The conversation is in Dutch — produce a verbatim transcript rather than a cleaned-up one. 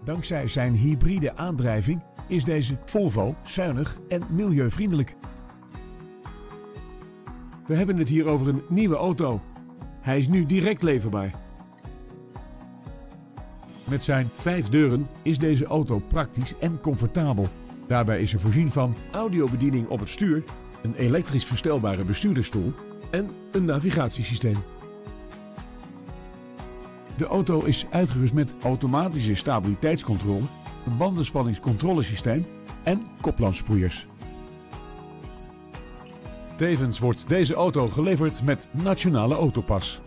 Dankzij zijn hybride aandrijving is deze Volvo zuinig en milieuvriendelijk. We hebben het hier over een nieuwe auto. Hij is nu direct leverbaar. Met zijn vijf deuren is deze auto praktisch en comfortabel. Daarbij is er voorzien van audiobediening op het stuur, een elektrisch verstelbare bestuurdersstoel en een navigatiesysteem. De auto is uitgerust met automatische stabiliteitscontrole, een bandenspanningscontrolesysteem en koplampsproeiers. Tevens wordt deze auto geleverd met Nationale Autopas.